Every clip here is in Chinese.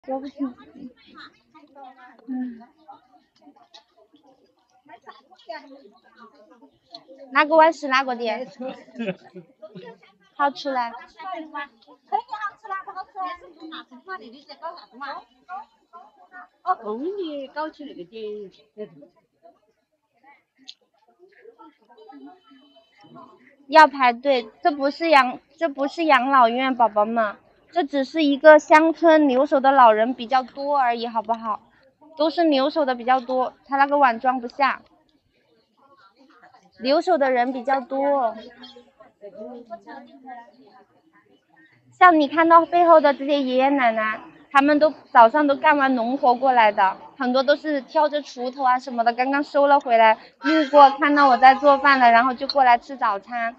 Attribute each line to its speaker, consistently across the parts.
Speaker 1: 说不清。哪个碗是哪个的？好吃嘞。
Speaker 2: 哦，红的搞起那个点。
Speaker 1: 要排队，这不是养老院，宝宝们，这只是一个乡村留守的老人比较多而已，好不好？都是留守的比较多，他那个碗装不下，留守的人比较多。像你看到背后的这些爷爷奶奶，他们都早上都干完农活过来的，很多都是挑着锄头啊什么的，刚刚收了回来，路过看到我在做饭了，然后就过来吃早餐。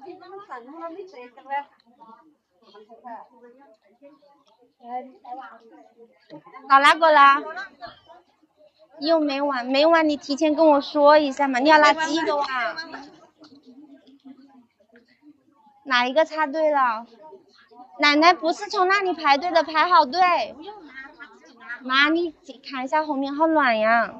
Speaker 1: 搞哪个啦？又没碗，没碗你提前跟我说一下嘛。你要拿几个碗？哪一个插队了？奶奶不是从那里排队的，排好队。妈，你看一下后面好暖呀。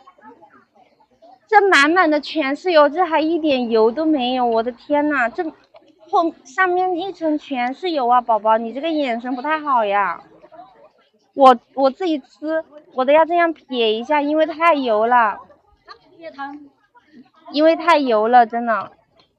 Speaker 1: 这满满的全是油，这还一点油都没有，我的天呐，这上面一层全是油啊，宝宝，你这个眼神不太好呀。我自己吃，我都要这样撇一下，因为太油了。因为太油了，真的。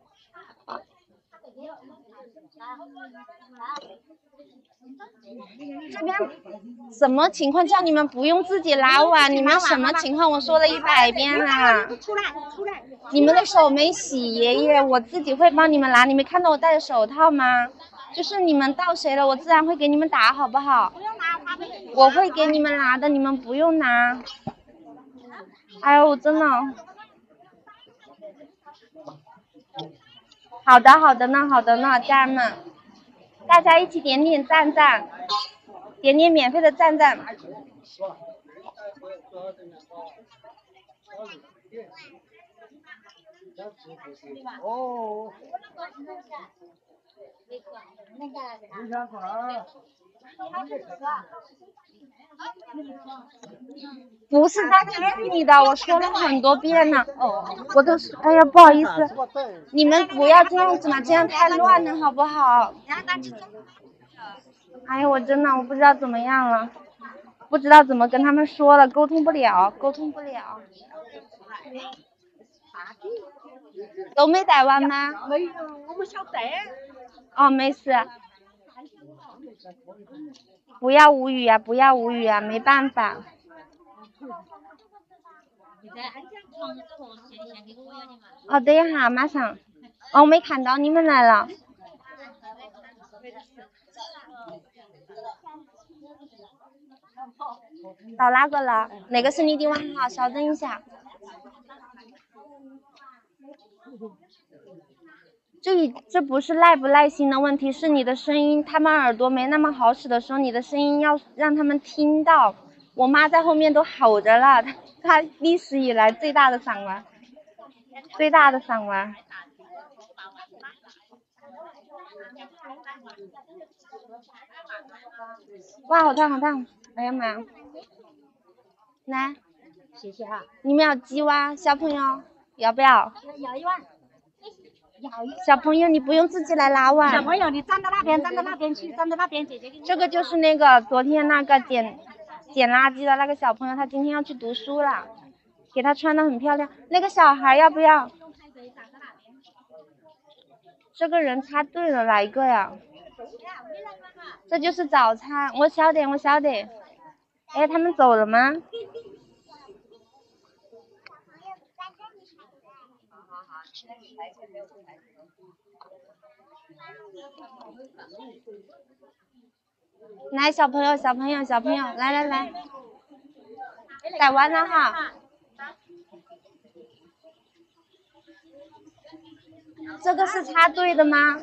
Speaker 1: 这边什么情况？叫你们不用自己拿碗，你们什么情况？我说了100遍了。
Speaker 2: 出来！
Speaker 1: 你们的手没洗，爷爷，我自己会帮你们拿。你没看到我戴着手套吗？就是你们到谁了，我自然会给你们打，好不好？我会给你们拿的，你们不用拿。哎呦，真的。好的呢，家人们，大家一起点点赞赞，点点免费的赞赞。
Speaker 3: 哦。
Speaker 1: 不是在店里的，我说了很多遍了。我都是，哎呀，不好意思，你们不要这样子嘛，这样太乱了，好不好？哎呀，我真的我不知道怎么样了，不知道怎么跟他们说了，沟通不了。都没带完吗？
Speaker 2: 没有，我们晓得。
Speaker 1: 哦，没事。不要无语啊，没办法。哦，等一下，马上。哦，我没看到你们来了。到哪个了？那个是你的碗哈，稍等一下。这不是耐不耐心的问题，是你的声音，他们耳朵没那么好使的时候，你的声音要让他们听到。我妈在后面都吼着了，她历史以来最大的嗓门。哇，好烫！哎呀妈呀！来，
Speaker 2: 谢谢哈。
Speaker 1: 你们要鸡蛙，小朋友要不要？
Speaker 2: 要一碗。
Speaker 1: 小朋友，你不用自己来拿碗。
Speaker 2: 小朋友，你站到那边去，站到那边，姐姐给你。
Speaker 1: 这个就是那个昨天那个捡垃圾的那个小朋友，他今天要去读书了，给他穿得很漂亮。那个小孩要不要？这个人插队了，哪一个呀？这就是早餐，我晓得。哎，他们走了吗？来，小朋友，来，带完了哈。这个是插队的吗？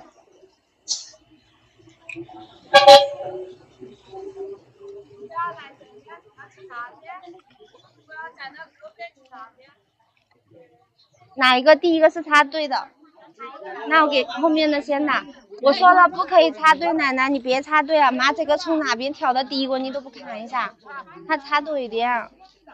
Speaker 1: 哪一个第一个是插队的？那我给后面的先打。 我说了不可以插队，奶奶你别插队啊！妈，这个从哪边挑的第一个你都不看一下，他插队的呀。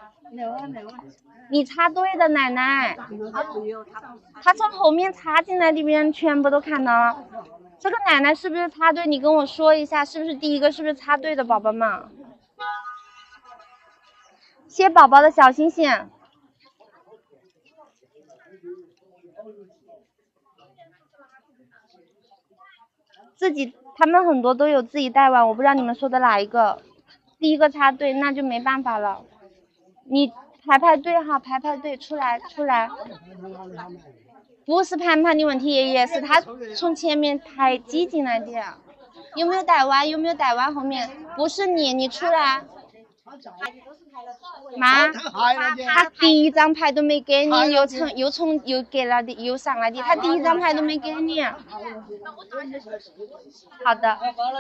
Speaker 1: 你插队的奶奶，他从后面插进来的，别人全部都看到了。这个奶奶是不是插队？你跟我说一下，是不是第一个？是不是插队的宝宝们？谢宝宝的小星星。自己他们很多都有自己带碗，我不知道你们说的哪一个。第一个插队那就没办法了，你排队哈，排队出来。不是盘盘的问题，爷爷是他从前面排挤进来的。有没有带碗？后面不是你出来。妈，他第一张牌都没给你，又给了的，又上来的，他第一张牌都没给你。好的。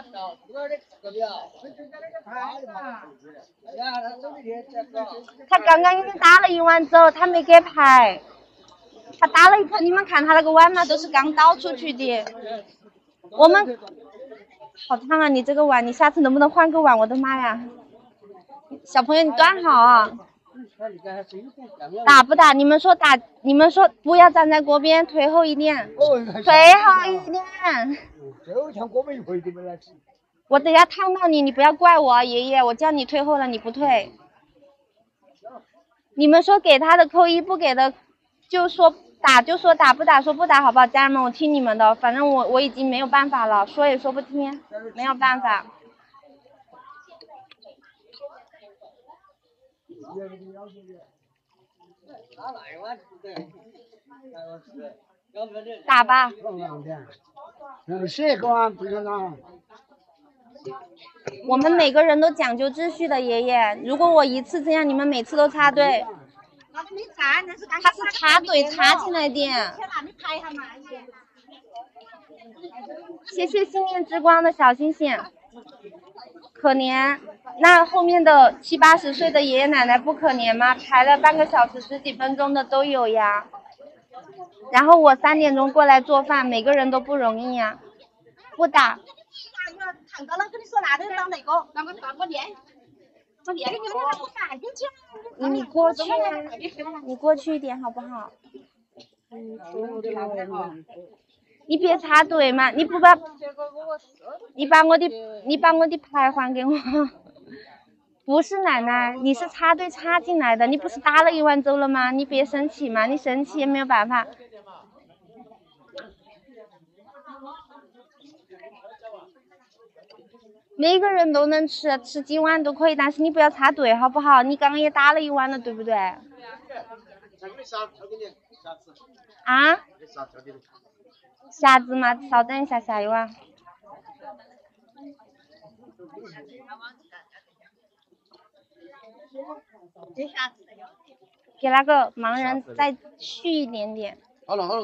Speaker 1: 他刚刚已经打了一碗走，他没给牌，他打了一盆，你们看他那个碗嘛，都是刚倒出去的。我们好烫啊！你这个碗，你下次能不能换个碗？我的妈呀！小朋友，你端好啊！打不打？你们说打，你们说不要站在锅边，退后一点，退后一点。我等下烫到你，你不要怪我，爷爷，我叫你退后了，你不退。你们说给他的扣1，不给的就说打，就说打不打，说不打，好不好？家人们，我听你们的，反正我已经没有办法了，说也说不听，没有办法。打吧。我们每个人都讲究秩序的，爷爷。如果我一次这样，你们每次都插队。他是插队插进来的。谢谢心念之光的小星星。可怜，那后面的70、80岁的爷爷奶奶不可怜吗？排了半个小时、10几分钟的都有呀。然后我3点钟过来做饭，每个人都不容易呀。不打。你过去啊，你过去一点好不好？你别插队嘛，你把我的牌还给我。不是奶奶，你是插队插进来的，你不是打了一碗走了吗？你别生气嘛，你生气也没有办法。每个人都能吃几碗都可以，但是你不要插队好不好？你刚刚也打了一碗了，对不对？啊？虾子嘛，稍等一下，下一碗。给那个盲人再续一点点。好了。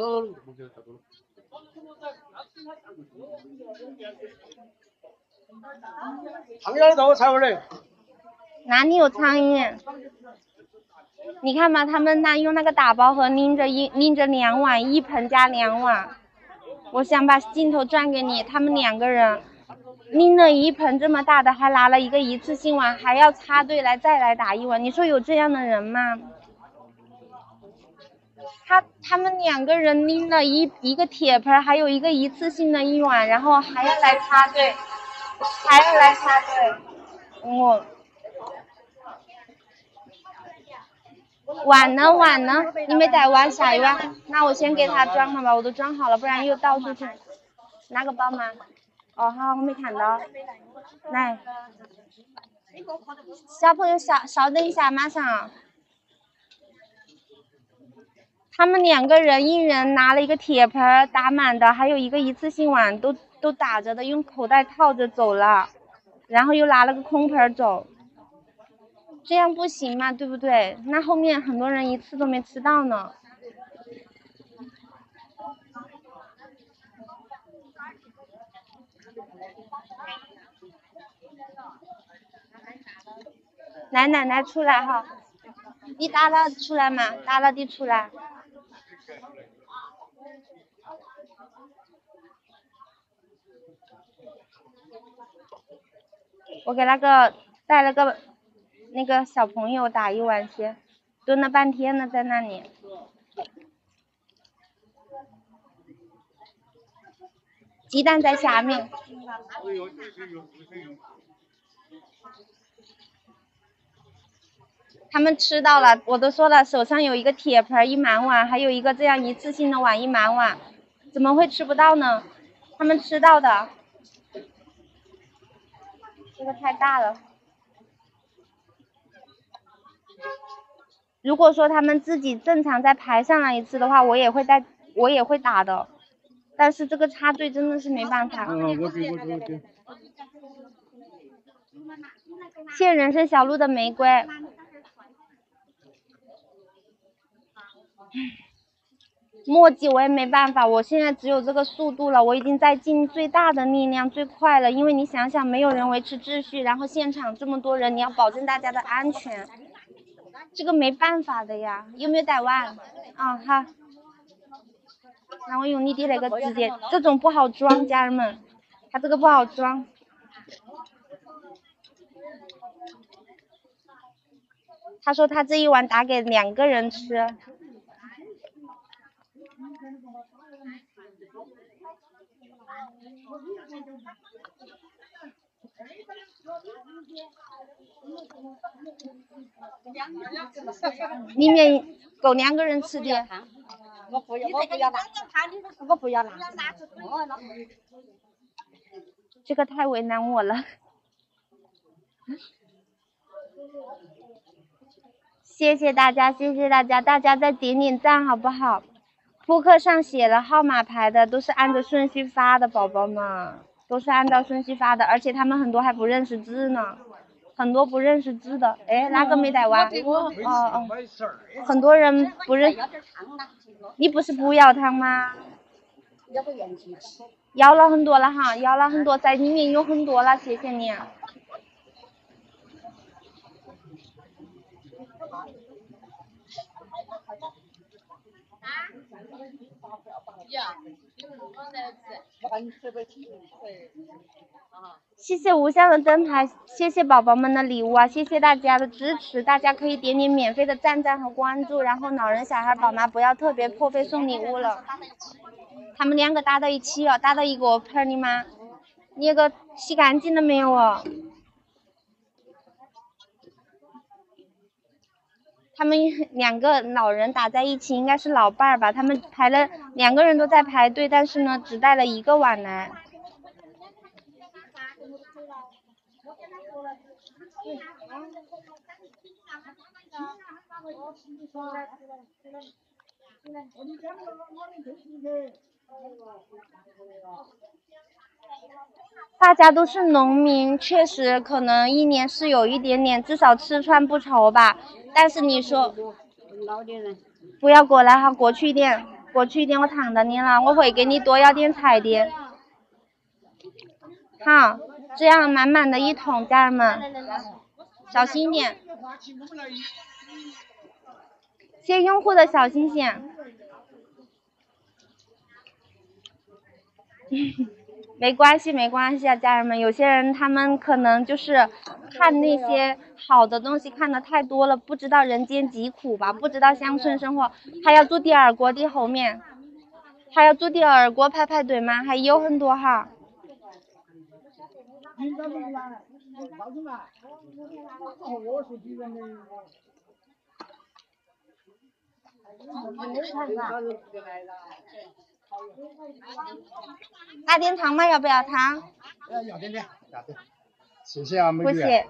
Speaker 1: 苍蝇都才会嘞。哪里有苍蝇？你看嘛，他们用那个打包盒拎着2碗，1盆加2碗。我想把镜头转给你，他们2个人拎了1盆这么大的，还拿了一个一次性碗，还要插队再来打1碗。你说有这样的人吗？他们2个人拎了一个铁盆，还有一个一次性的1碗，然后还要来插队，碗呢？你没带碗，下一碗。那我先给他装好吧，我都装好了，不然又倒出去。拿个包吗？哦，好，我没看到。来，小朋友稍等一下，马上。他们2个人一人拿了一个铁盆打满的，还有一个一次性碗都打着的，用口袋套着走了，然后又拿了个空盆走，这样不行嘛，对不对？那后面很多人一次都没吃到呢。来，奶奶出来哈，你打了出来嘛？打了的出来。 我给那个带了个那个小朋友打一碗先，蹲了半天了在那里。鸡蛋在下面。他们吃到了，我都说了，手上有一个铁盆一满碗，还有一个这样一次性的碗一满碗，怎么会吃不到呢？他们吃到的。这个太大了。如果说他们自己正常再排上来一次的话，我也会打的。但是这个插队真的是没办法。谢人生小路的玫瑰。墨迹我也没办法，我现在只有这个速度了，我已经在尽最大的力量，最快了。因为你想想，没有人维持秩序，然后现场这么多人，你要保证大家的安全，这个没办法的呀。有没有带完？啊，好。那我用你的那个直接，这种不好装，家人们，它这个不好装。他说他这一碗打给2个人吃。里面够2个人吃的。
Speaker 2: 我不要拿，我不要拿。
Speaker 1: 这个太为难我了。谢谢大家，谢谢大家，大家再点点赞好不好？扑克上写了号码牌的都是按照顺序发的，宝宝们都是按照顺序发的，而且他们很多还不认识字呢，很多不认识字的。哎，哪个没带完？哦，很多人不认。你不是不要汤吗？要了很多了哈，要了很多，在里面有很多了，谢谢你。谢谢无相的灯牌，谢谢宝宝们的礼物啊，谢谢大家的支持，大家可以点点免费的赞赞和关注，然后老人小孩宝妈不要特别破费送礼物了。他们2个搭到一起哦，搭到一个盆里吗？你那个洗干净了没有哦？他们2个老人打在一起，应该是老伴儿吧？他们排了2个人都在排队，但是呢，只带了1个碗来。大家都是农民，确实可能一年是有一点点，至少吃穿不愁吧。但是你说不要过来哈，过去一点，过去一点，我躺着你了，我会给你多要点菜的。好，这样满满的一桶，家人们，小心一点。谢谢用户的小心心。没关系，没关系啊，家人们。有些人他们可能就是看那些好的东西看的太多了，不知道人间疾苦吧，不知道乡村生活。还要做第二锅的后面，还要做第二锅排队吗？还有很多哈。大点糖吗？要不要糖？
Speaker 3: 要点，谢谢啊，美女。
Speaker 1: 不谢。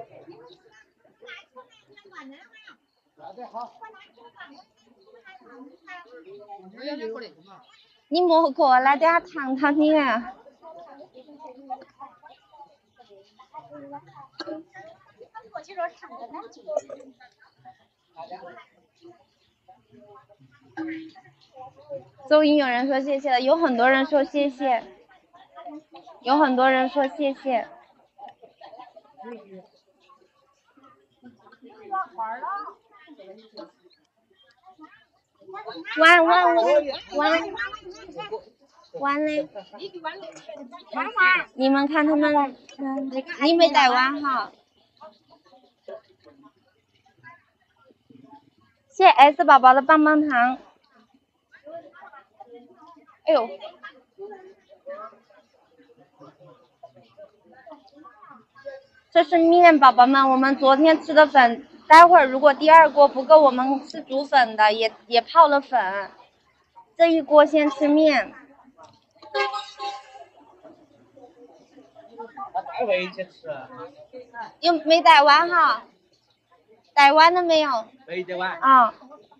Speaker 1: 你莫过来点糖糖你。终于有人说谢谢了，有很多人说谢谢，有很多人说谢谢。弯。 碗嘞？你们看他们，你没带碗哈。谢谢 S 宝宝的棒棒糖。哎呦，这是面，宝宝们，我们昨天吃的粉，待会儿如果第二锅不够，我们是煮粉的，也泡了粉。这一锅先吃面。
Speaker 4: 带回去吃。
Speaker 1: 又没带完哈？带完了没有？
Speaker 4: 没带完。
Speaker 1: 啊。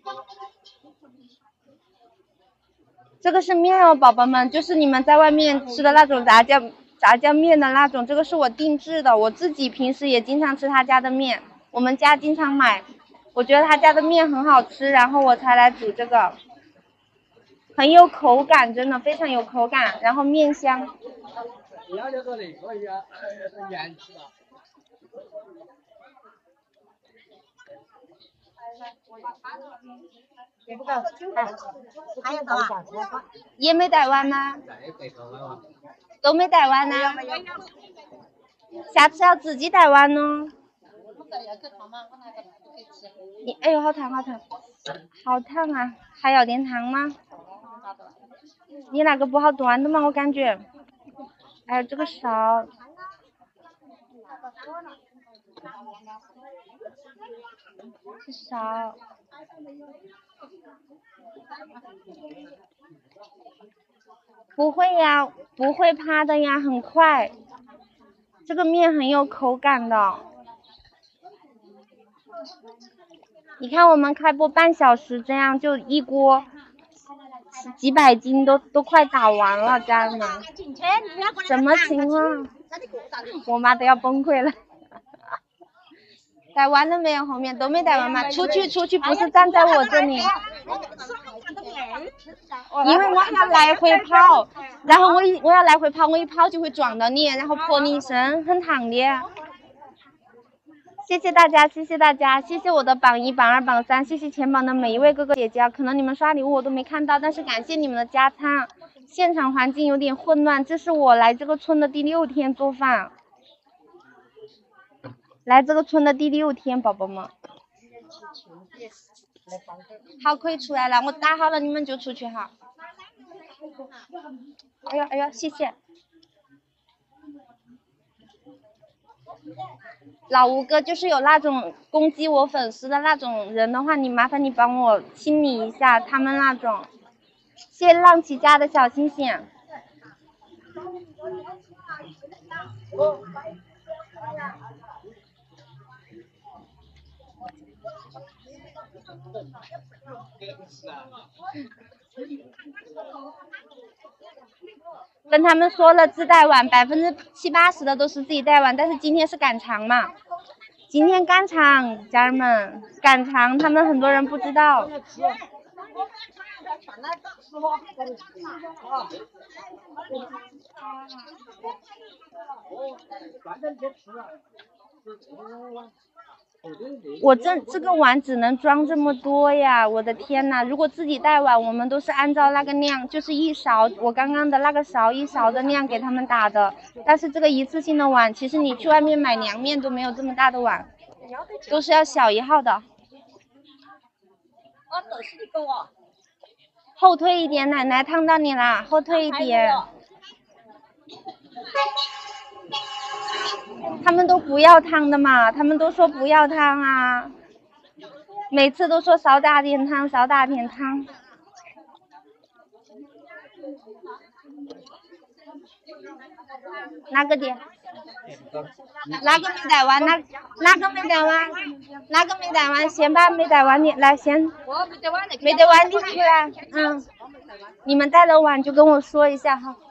Speaker 1: 这个是面哦，宝宝们，就是你们在外面吃的那种炸酱面的那种，这个是我定制的，我自己平时也经常吃他家的面，我们家经常买，我觉得他家的面很好吃，然后我才来煮这个，很有口感，真的非常有口感，然后面香。也没带完吗？都没带完呢。下次要自己带完哦。哎呦，好烫好烫，好烫啊！还要点糖吗？你那个不好端的吗？我感觉。还有这个勺。是勺。不会呀，不会趴的呀，很快。这个面很有口感的。你看我们开播半小时，这样就一锅几百斤都快打完了，家人们。什么情况？我妈都要崩溃了。带完了没有？后面都没带完吗？出去，不是站在我这里。因为我要来回跑，然后我要来回跑，我一跑就会撞到你，然后泼你一身，很烫的。谢谢大家，谢谢大家，谢谢我的榜1、榜2、榜3，谢谢前榜的每一位哥哥姐姐。可能你们刷礼物我都没看到，但是感谢你们的加餐。现场环境有点混乱，这是我来这个村的第6天做饭。来这个村的第6天，宝宝们。好，可以出来了，我打好了，你们就出去哈。哎呦哎呦，谢谢。老吴哥，就是有那种攻击我粉丝的那种人的话，你麻烦你帮我清理一下他们那种。谢谢浪奇家的小星星。跟他们说了自带碗，70%、80%的都是自己带碗，但是今天是赶场嘛，今天赶场，家人们赶场，他们很多人不知道。我这个碗只能装这么多呀，我的天呐，如果自己带碗，我们都是按照那个量，就是1勺，我刚刚的那个勺1勺的量给他们打的。但是这个一次性的碗，其实你去外面买凉面都没有这么大的碗，都是要小1号的。后退一点，奶奶烫到你啦，后退一点。他们都不要汤的嘛，他们都说不要汤啊，每次都说少打点汤，少打点汤。哪个点？哪个没带完？哪个没带完？哪个没带完？先把没带完的来先。没带完的出来。你们带了碗就跟我说一下哈。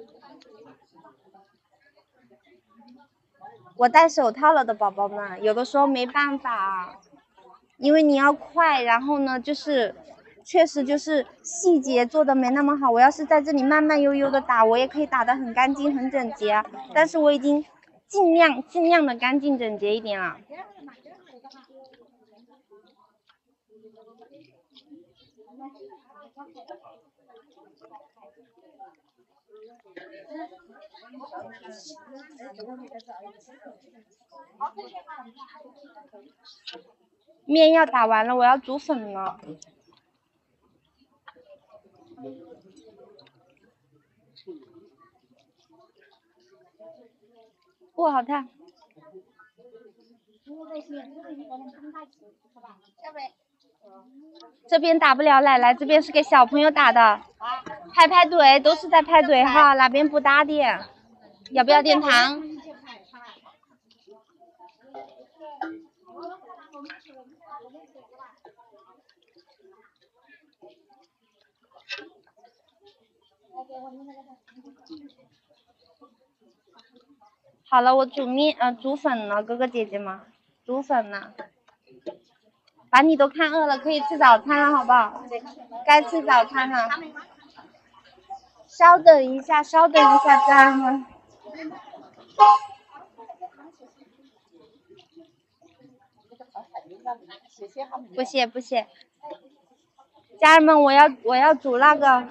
Speaker 1: 我戴手套了的宝宝们，有的时候没办法，因为你要快，然后呢，就是确实就是细节做的没那么好。我要是在这里慢慢悠悠的打，我也可以打得很干净、很整洁，但是我已经尽量的干净整洁一点了。 面要打完了，我要煮粉了。哇，好烫！这边打不了奶奶，这边是给小朋友打的。排队，都是在排队哈，那边不打的。要不要点糖？好了，我煮粉了，哥哥姐姐们，煮粉了。把你都看饿了，可以吃早餐了，好不好？该吃早餐了。稍等一下，家人们。不谢。家人们，我要煮那个。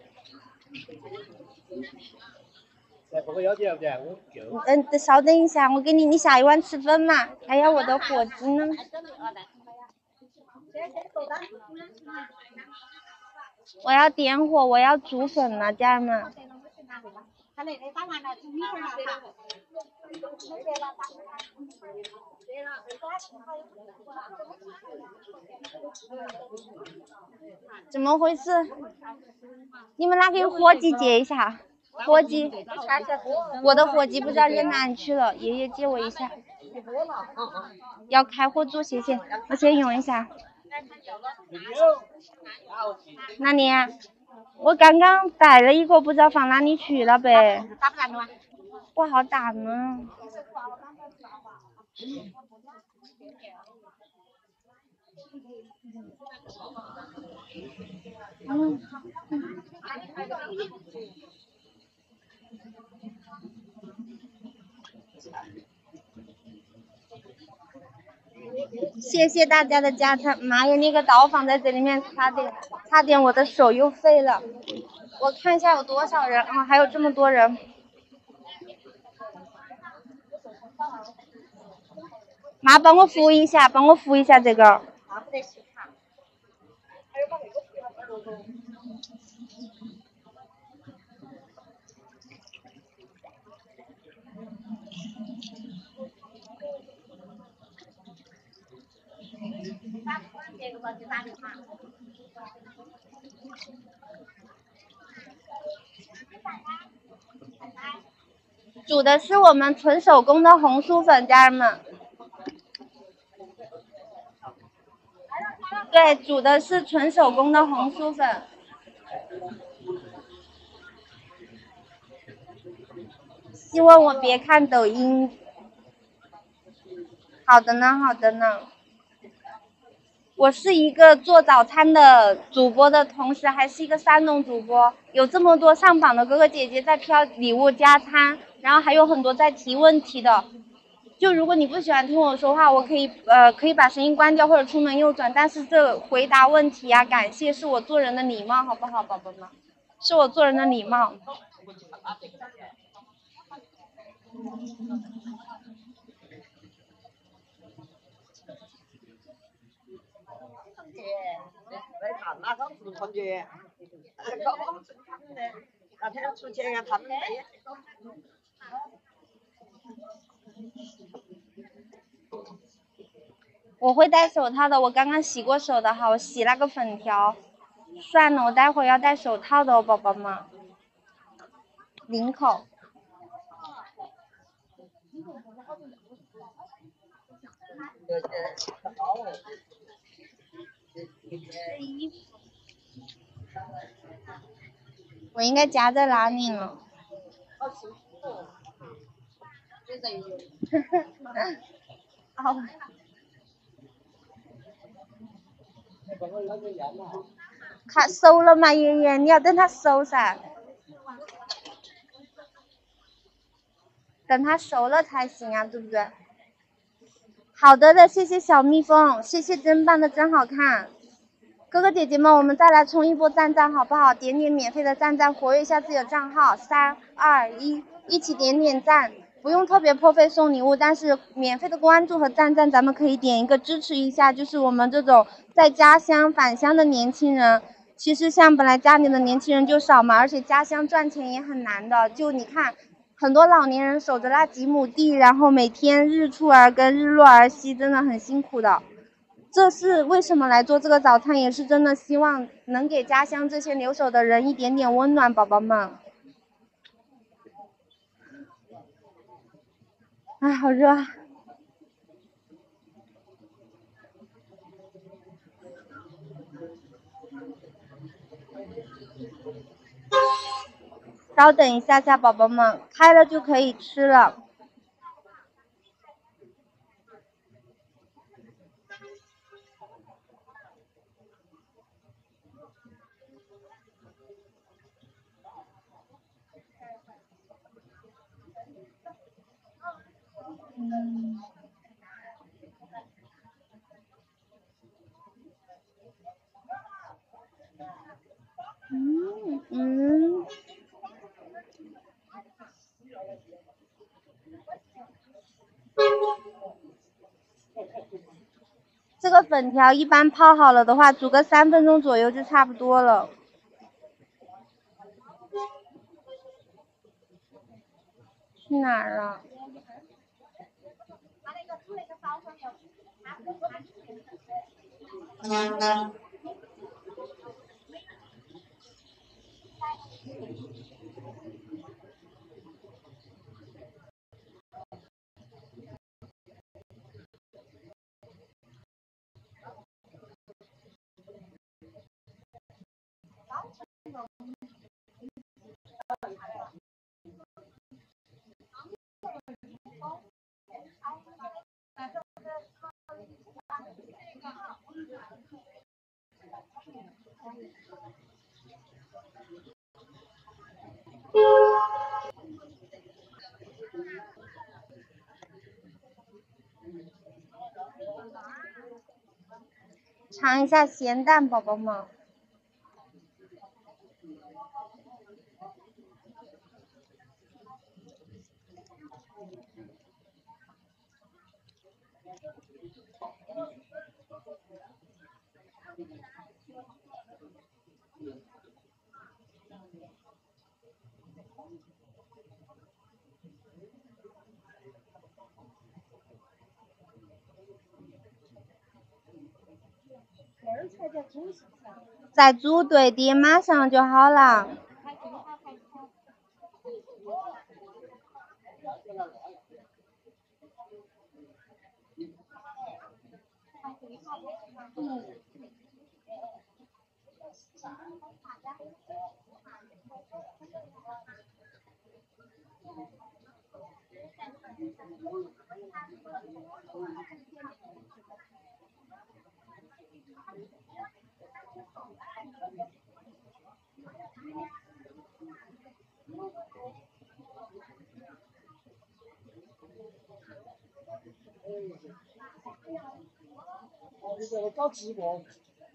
Speaker 1: 稍等一下，我给你下一碗吃粉嘛。哎呀，我的火鸡呢？我要点火，我要煮粉了，家人们。怎么回事？你们那个火鸡借一下，火鸡，我的火鸡不知道扔哪里去了，爷爷借我一下。要开火煮，谢谢，我先用一下。哪里？我刚刚带了一个，不知道放哪里去了呗。不好打呢。谢谢大家的加餐。妈呀，那个刀放在这里面，差点我的手又废了。我看一下有多少人啊，还有这么多人。妈，帮我扶一下这个。煮的是我们纯手工的红薯粉，家人们。对，煮的是纯手工的红薯粉。希望我别看抖音。好的呢。我是一个做早餐的主播的同时，还是一个三农主播，有这么多上榜的哥哥姐姐在挑礼物加餐，然后还有很多在提问题的。就如果你不喜欢听我说话，我可以把声音关掉或者出门右转，但是这回答问题啊，感谢是我做人的礼貌，好不好，宝宝们？是我做人的礼貌。我会戴手套的，我刚刚洗过手的哈，我洗那个粉条。算了，我待会儿要戴手套的哦，宝宝们。领口。我应该夹在哪里呢？哦。他收了吗，爷爷？你要等他收噻，等他熟了才行啊，对不对？好的，谢谢小蜜蜂，谢谢真棒的，真好看。 哥哥姐姐们，我们再来冲一波赞赞好不好？点点免费的赞赞，活跃一下自己的账号。3、2、1，一起点点赞，不用特别破费送礼物，但是免费的关注和赞赞，咱们可以点一个支持一下，就是我们这种在家乡返乡的年轻人。其实像本来家里的年轻人就少嘛，而且家乡赚钱也很难的。就你看，很多老年人守着那几亩地，然后每天日出而耕，日落而息，真的很辛苦的。这是为什么来做这个早餐，也是真的希望能给家乡这些留守的人一点点温暖，宝宝们。哎，好热啊！稍等一下下，宝宝们，开了就可以吃了。这个粉条一般泡好了的话，煮个3分钟左右就差不多了。去哪儿了？尝一下咸蛋，宝宝们。宰猪，对的，马上就好了。
Speaker 3: 搞直播。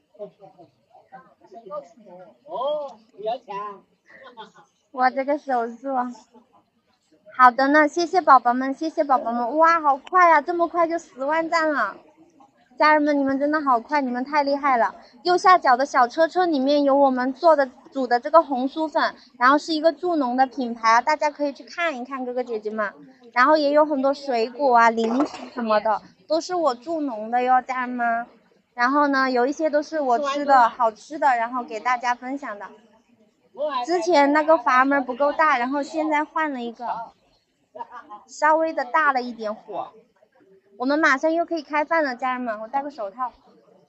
Speaker 2: 哦，不要钱。
Speaker 1: 我这个手速。好的呢，谢谢宝宝们，谢谢宝宝们。哇，好快啊，这么快就10万赞了。家人们，你们真的好快，你们太厉害了！右下角的小车车里面有我们煮的这个红薯粉，然后是一个助农的品牌啊，大家可以去看一看，哥哥姐姐们。然后也有很多水果啊、零食什么的，都是我助农的哟，家人们。然后呢，有一些都是我吃的好吃的，然后给大家分享的。之前那个阀门不够大，然后现在换了一个，稍微的大了一点火。我们马上又可以开饭了，家人们，我戴个手套。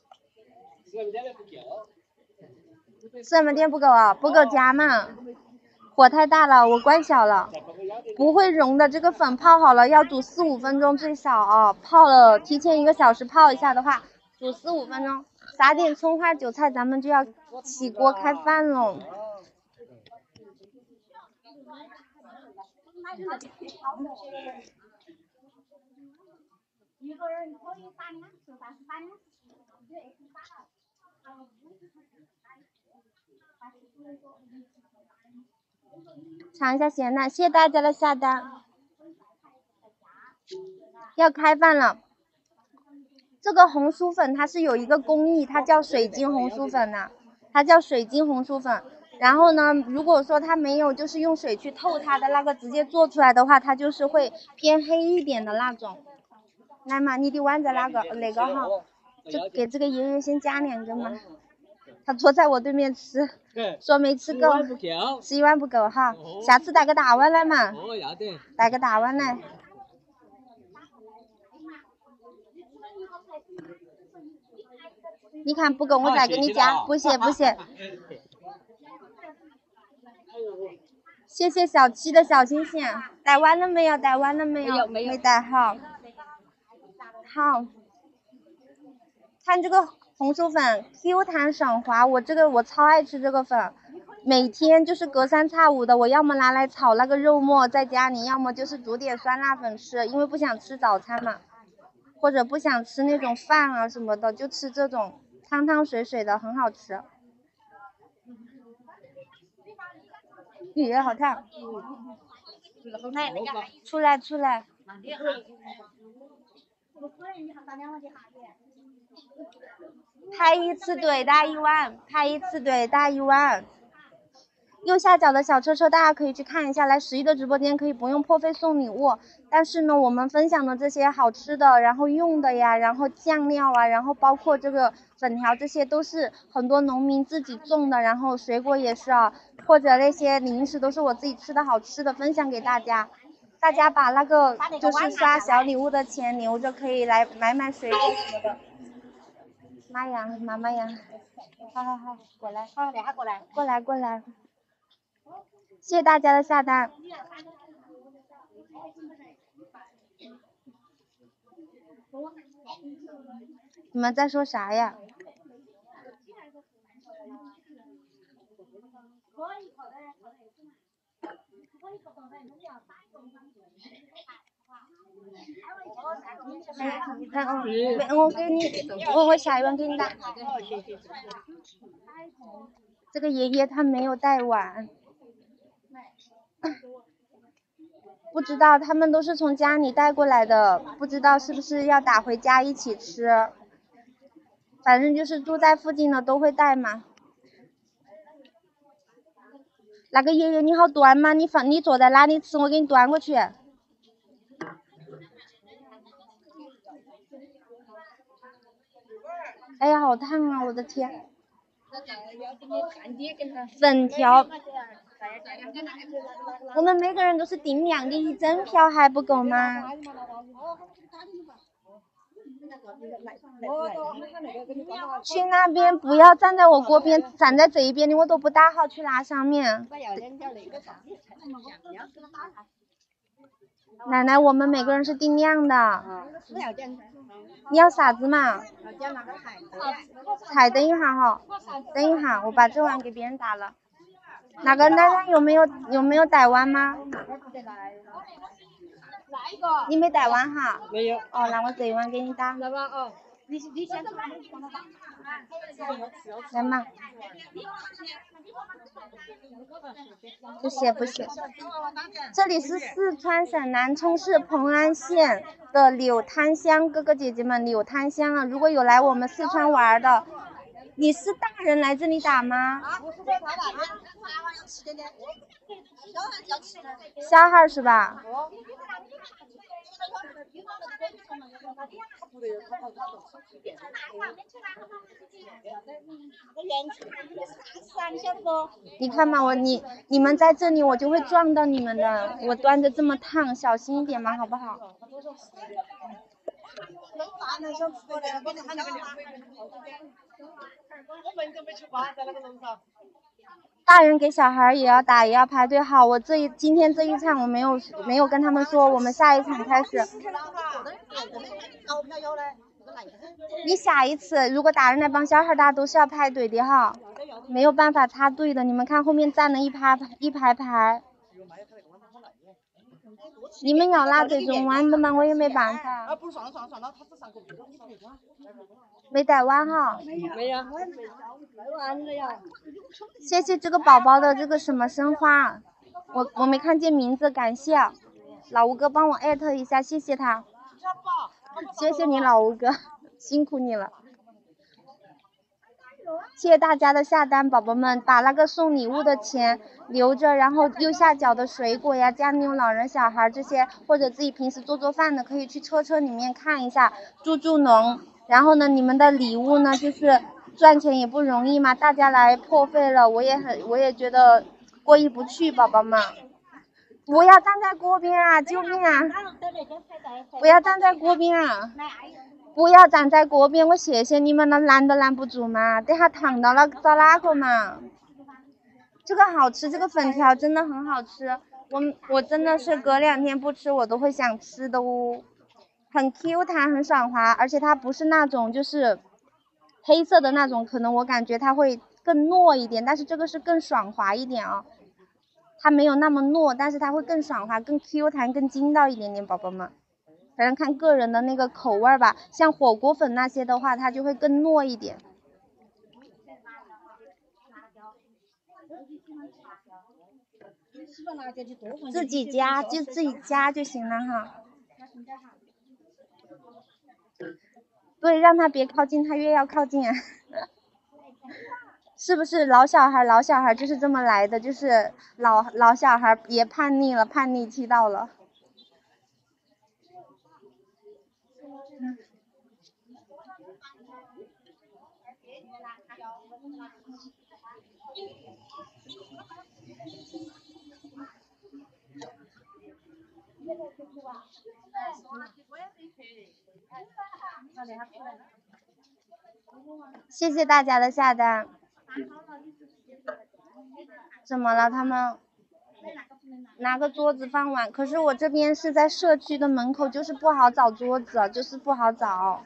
Speaker 1: 什么店不够啊？不够加嘛？火太大了，我关小了。不会融的，这个粉泡好了要煮4、5分钟最少啊。泡了提前1个小时泡一下的话，煮4、5分钟，撒点葱花韭菜，咱们就要起锅开饭喽。一个人可以3两次，但是3两次。 尝一下咸蛋，谢谢大家的下单。要开饭了。这个红薯粉它是有一个工艺，它叫水晶红薯粉的，它叫水晶红薯粉。然后呢，如果说它没有就是用水去透它的那个直接做出来的话，它就是会偏黑一点的那种。来嘛，你的碗在哪个哈？就给这个爷爷先加2个嘛。他坐在我对面吃，说没吃够，吃1碗不够哈，下次带个大碗来嘛。带个大碗来。你看不够我再给你加，不谢不谢。谢谢小七的小星星，带碗了没有？带碗了没有？没带好。好，看这个红薯粉 Q 弹爽滑，我超爱吃这个粉，每天就是隔三差五的，我要么拿来炒那个肉末在家里，要么就是煮点酸辣粉吃，因为不想吃早餐嘛，或者不想吃那种饭啊什么的，就吃这种汤汤水水的，很好吃。好烫！出来！拍一次怼大1万，拍一次怼大1万。右下角的小车车大家可以去看一下，来11的直播间可以不用破费送礼物，但是呢我们分享的这些好吃的，然后用的呀，然后酱料啊，然后包括这个粉条，这些都是很多农民自己种的，然后水果也是啊，或者那些零食都是我自己吃的好吃的，分享给大家。大家把那个就是刷小礼物的钱留着，可以来买水果什么的。妈呀！好，过来，过来。谢谢大家的下单。你们在说啥呀？我给你，我下一碗给你打。这个爷爷他没有带碗，不知道他们都是从家里带过来的，不知道是不是要打回家一起吃。反正就是住在附近的都会带嘛。那个爷爷你好端吗？你坐在哪里吃？我给你端过去。哎呀，好烫啊！我的天。粉条，我们每个人都是定量的，1整票还不够吗？去那边，不要站在我锅边，站在这一边的我都不大好去拿上面。奶奶，我们每个人是定量的。你要啥子嘛？菜等一下哈，等一下，我把这碗给别人打了。那个奶奶有没有带碗吗？你没带碗哈？没有。哦，那我这一碗给你打。你先来嘛。不谢。这里是四川省南充市蓬安县的柳滩乡，哥哥姐姐们，柳滩乡啊，如果有来我们四川玩的，你是大人来这里打吗？小孩是吧？你看嘛，你们在这里，我就会撞到你们的。我端着这么烫，小心一点嘛，好不好？大人给小孩也要打，也要排队好。我今天这一场我没有跟他们说，我们下一场开始。你下一次如果大人来帮小孩打，都是要排队的哈，没有办法插队的。你们看后面站了一排。你们要拿这种碗的吗？我也没办法。没带碗哈？没有。谢谢这个宝宝的这个什么生花。 我没看见名字，感谢啊，老吴哥帮我艾特一下，谢谢他，谢谢你老吴哥，辛苦你了。谢谢大家的下单，宝宝们把那个送礼物的钱留着，然后右下角的水果呀，家里有老人小孩这些，或者自己平时做饭的，可以去车里面看一下，助农。然后呢，你们的礼物呢，就是赚钱也不容易嘛，大家来破费了，我也觉得过意不去，宝宝们。不要站在锅边啊！救命啊！不要站在锅边啊！不要站在锅边，我谢谢你们了，拦都拦不住嘛，等下烫到了找哪个嘛？这个好吃，这个粉条真的很好吃，我真的是隔2天不吃我都会想吃的哦，很 Q 弹，很爽滑，而且它不是那种就是黑色的那种，可能我感觉它会更糯一点，但是这个是更爽滑一点哦。它没有那么糯，但是它会更爽滑、更 Q 弹、更筋道一点点，宝宝们。反正看个人的那个口味吧，像火锅粉那些的话，它就会更糯一点。自己加就行了哈。对，让他别靠近，他越要靠近啊。是不是老小孩就是这么来的，就是老小孩也叛逆了，叛逆期到了。谢谢大家的下单。怎么了？他们拿个桌子放碗，可是我这边是在社区的门口，就是不好找桌子，就是不好找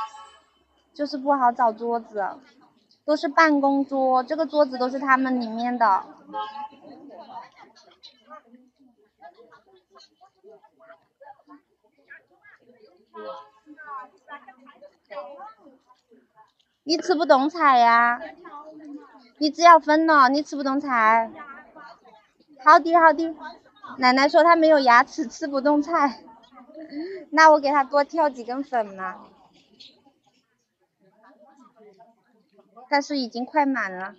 Speaker 1: 桌子，都是办公桌，这个桌子都是他们里面的。你吃不动菜呀？你只要分了，你吃不动菜。好的，奶奶说她没有牙齿，吃不动菜，那我给她多挑几根粉嘛。但是已经快满了。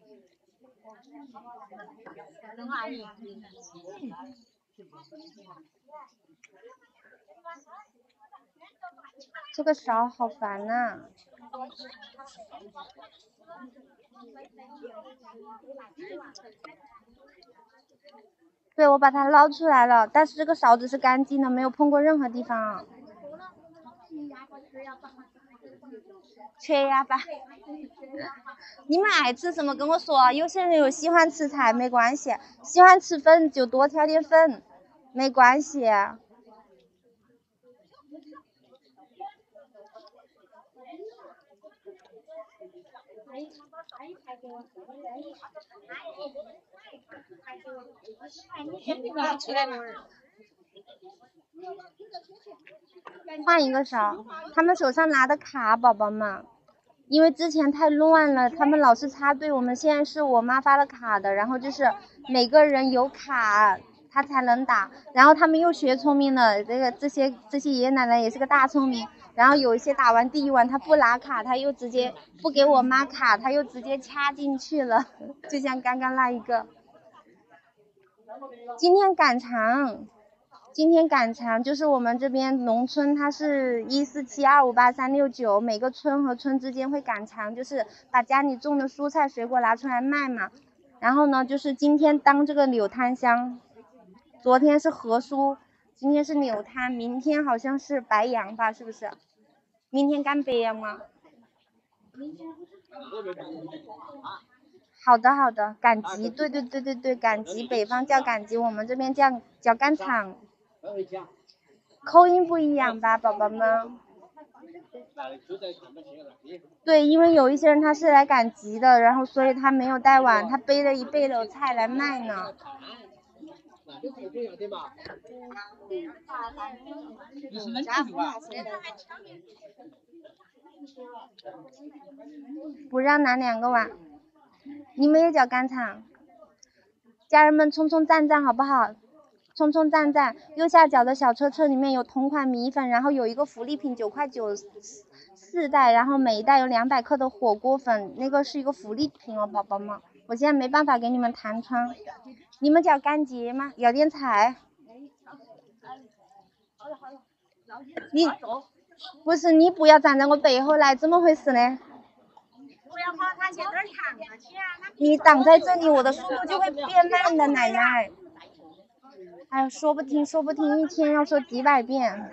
Speaker 1: 这个勺好烦呐。对，我把它捞出来了，但是这个勺子是干净的，没有碰过任何地方。缺鸭吧。你们爱吃什么跟我说，有些人又喜欢吃菜，没关系，喜欢吃粉就多挑点粉，没关系。换一个勺，他们手上拿的卡，宝宝们，因为之前太乱了，他们老是插队，我们现在是我妈发了卡的，然后就是每个人有卡他才能打，然后他们又学聪明了，这些爷爷奶奶也是个大聪明，然后有一些打完第1碗他不拿卡，他又直接不给我妈卡，他又直接掐进去了，就像刚刚那一个。今天赶场就是我们这边农村，它是147258369，每个村和村之间会赶场，就是把家里种的蔬菜水果拿出来卖嘛。然后呢，就是今天当这个柳滩乡，昨天是河蔬，今天是柳滩，明天好像是白杨吧，是不是？明天干白杨吗？好的，赶集，对，赶集，北方叫赶集，我们这边叫干场。口音不一样吧，宝宝们？对，因为有一些人他是来赶集的，然后所以他没有带碗，他背了一背篓菜来卖呢。不让拿2个碗，你们也叫干场？ 家人们冲冲赞赞好不好？冲冲赞赞！右下角的小车车里面有同款米粉，然后有一个福利品9.9块4袋，然后每一袋有200克的火锅粉，那个是一个福利品哦，宝宝们。我现在没办法给你们弹窗，你们叫干结吗？要点菜。你不是你不要站在我背后来，怎么回事呢？
Speaker 2: 不要把它先点扛着去啊！
Speaker 1: 你挡在这里，我的速度就会变慢的，奶奶。哎呦，说不听说不听，一天要说几百遍。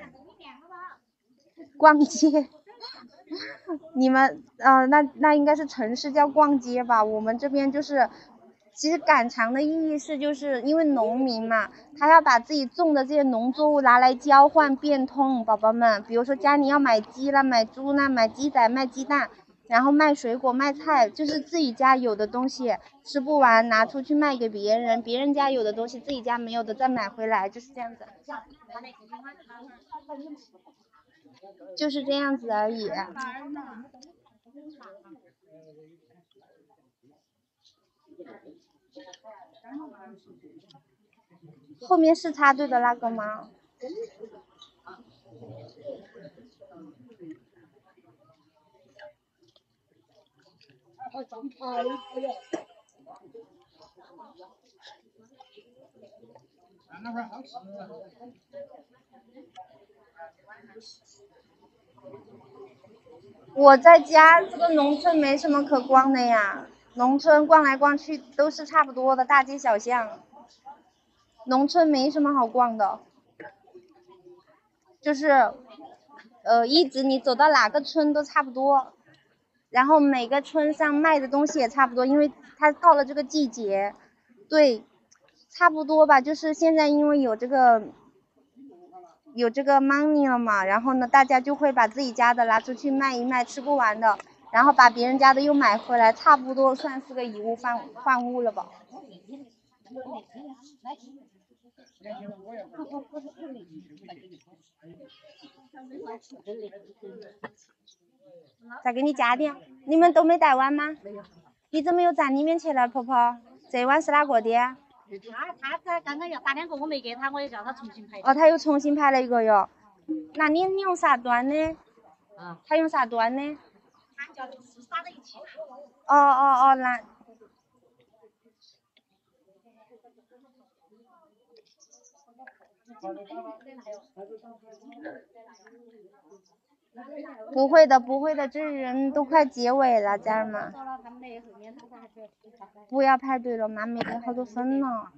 Speaker 1: 逛街，你们那应该是城市叫逛街吧？我们这边就是，其实赶场的意义是就是因为农民嘛，他要把自己种的这些农作物拿来交换变通，宝宝们，比如说家里要买鸡啦、买猪啦、买鸡仔、卖鸡蛋。然后卖水果卖菜，就是自己家有的东西吃不完拿出去卖给别人，别人家有的东西自己家没有的再买回来，就是这样子，就是这样子而已。后面是插队的那个吗？我在家这个农村没什么可逛的呀，农村逛来逛去都是差不多的大街小巷，农村没什么好逛的，就是一直你走到哪个村都差不多。然后每个村上卖的东西也差不多，因为它到了这个季节，对，差不多吧。就是现在因为有这个 money 了嘛，然后呢，大家就会把自己家的拿出去卖一卖，吃不完的，然后把别人家的又买回来，差不多算是个以物换物了吧。再给你加点，你们都没带碗吗？你怎么又站里面去了，婆婆？这碗是哪个的？
Speaker 2: 他刚刚要打2个，我没给他，我也叫他重新排。
Speaker 1: 哦，他又重新排了一个哟。那你用啥端的？他用啥端的？
Speaker 2: 他叫是撒在一起。
Speaker 1: 哦，那。不会的，这人都快结尾了，家人们。不要排队了，妈没给好多分了。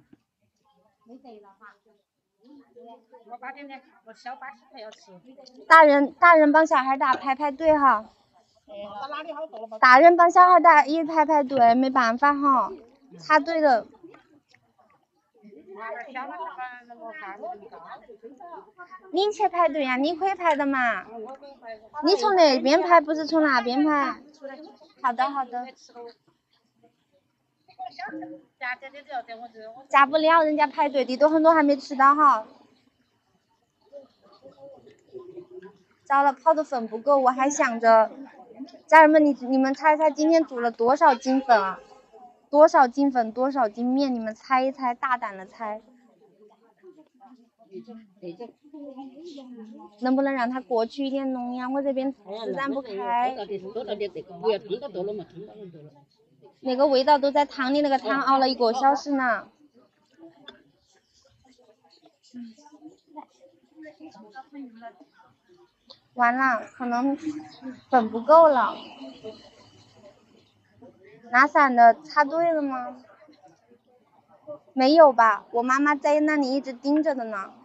Speaker 1: 大人帮小孩打排队哈。大人帮小孩打也排队，没办法哈，插队了。你去排队呀，你可以排的嘛。你从那边排，不是从那边排。好的。加不了，人家排队的都很多还没吃到哈。糟了，泡的粉不够，我还想着，家人们你们猜猜今天煮了多少斤粉啊？多少斤粉，多少斤面？你们猜一猜，大胆的猜。能不能让他过去一点弄呀？我这边施展不开。那个味道都在汤里，那个汤熬了1个小时呢。完了，可能粉不够了。拿伞的插队了吗？没有吧，我妈妈在那里一直盯着的呢。